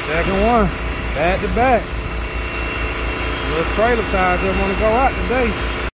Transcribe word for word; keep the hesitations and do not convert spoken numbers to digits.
Second one, back to back. Little trailer tire just want to go out today.